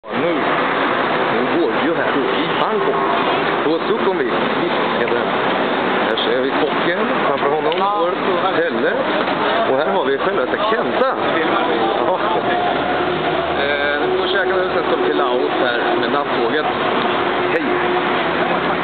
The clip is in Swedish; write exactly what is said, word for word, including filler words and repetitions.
Nu, nu går vi ju här i Bangkok. På Sukhumvit. Här ser vi kocken. Framför honom går Pelle. Och här har vi själva Kenta. Ja. Eh, nu får vi käka nu, sen ska vi till Laos här med nattåget.